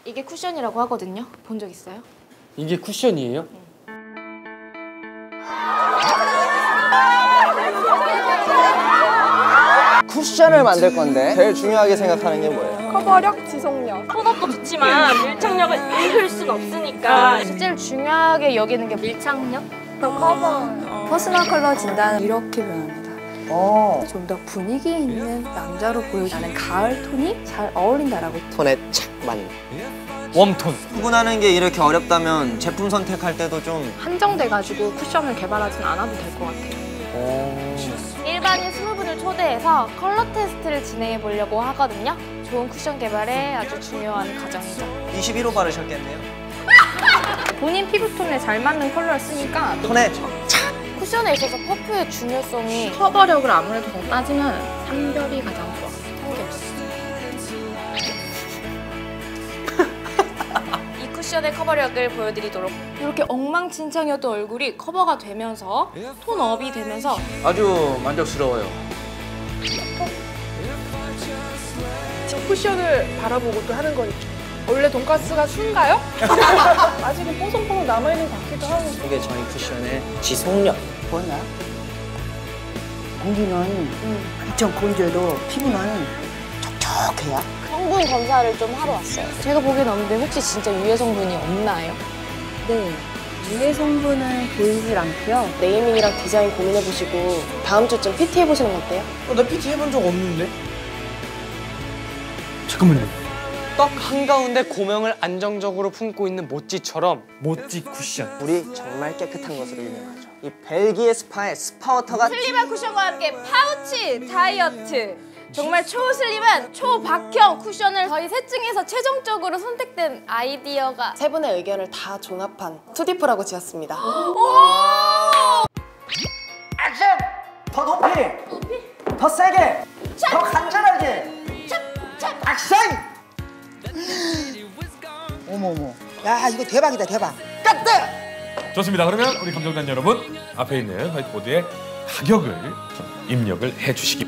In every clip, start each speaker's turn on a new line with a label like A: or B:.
A: 이게 쿠션이라고 하거든요. 본 적 있어요?
B: 이게 쿠션이에요?
C: 쿠션을 만들 건데 제일 중요하게 생각하는 게 뭐예요?
D: 커버력, 지속력.
A: 톤업도 좋지만 밀착력을 읽을 순 없으니까 제일 중요하게 여기는 게 밀착력?
D: 더 커버. 퍼스널 컬러 진단은 이렇게 변합니다. 좀 더 분위기 있는 남자로 보여주는 가을 톤이 잘 어울린다라고.
C: 톤에 착 맞는.
B: 웜톤.
C: 구분하는 게 이렇게 어렵다면 제품 선택할 때도 좀
D: 한정돼가지고 쿠션을 개발하진 않아도 될 것 같아요.
A: 일반인 20분을 초대해서 컬러 테스트를 진행해 보려고 하거든요. 좋은 쿠션 개발에 아주 중요한 과정이죠.
C: 21호 바르셨겠네요.
D: 본인 피부톤에 잘 맞는 컬러를 쓰니까
C: 톤에
A: 쿠션에 있어서 퍼프의 중요성이
D: 커버력을 아무래도 더 따지면 3별이 가장 좋아.
A: 이 쿠션의 커버력을 보여드리도록 이렇게 엉망진창이었던 얼굴이 커버가 되면서 톤업이 되면서
B: 아주 만족스러워요.
D: 쿠션을 바라보고 또 하는 거니까. 원래 돈가스가 순가요? 아직은 뽀송뽀송 남아있는 것 같기도 하고.
C: 이게 저희 쿠션의 지속력.
E: 뭐냐? 공기는 엄청 건조해도 피부는 촉촉해요.
A: 성분 검사를 좀 하러 왔어요. 제가 보기엔 없는데 혹시 진짜 유해 성분이 없나요?
D: 네. 유해 성분은 보이질 않고요.
A: 네이밍이랑 디자인 고민해보시고 다음 주쯤 PT 해보시는 거 어때요?
C: 나 PT 해본 적 없는데?
B: 잠깐만요. 떡 한가운데 고명을 안정적으로 품고 있는 모찌처럼 모찌 쿠션.
C: 물이 정말 깨끗한 것으로 유명하죠. 이 벨기에 스파의 스파워터가
A: 슬림한 쿠션과 함께 파우치 다이어트! 정말 초슬림한 초박형 쿠션을 저희 셋 중에서 최종적으로 선택된 아이디어가 세 분의 의견을 다 종합한 투디프라고 지었습니다.
C: 액션! 더 높이! 더 세게! 더 간절하게! 액션!
E: 어머머. 야, 이거 대박이다, 대박.
F: 좋습니다. 그러면 우리 감정단 여러분 앞에 있는 화이트보드에 가격을 좀 입력을 해주시기.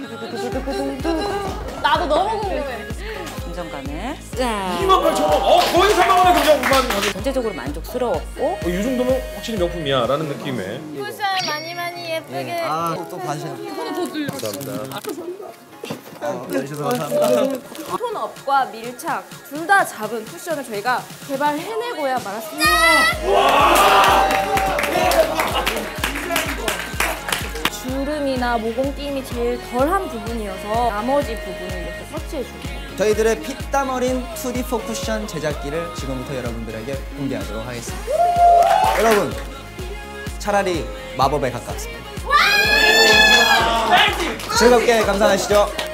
A: 나도 너무 궁금해.
E: 김정감에
F: 28,000원. 거의 3만 원의 금정만 가격.
E: 전체적으로 만족스러웠고
F: 이 정도면 확실히 명품이야라는 느낌의.
A: 쿠션 많이 예쁘게.
C: 또 봐주세요. 감사합니다. 감사합니다.
A: 톤업과 밀착 둘 다 잡은 쿠션을 저희가 개발해내고야 말았습니다. 주름이나 모공 끼임이 제일 덜한 부분이어서 나머지 부분을 이렇게 터치해줍니다.
C: 저희들의 피땀 어린 2D4 쿠션 제작기를 지금부터 여러분들에게 공개하도록 하겠습니다. 여러분, 차라리 마법에 가깝습니다. 즐겁게 감상하시죠.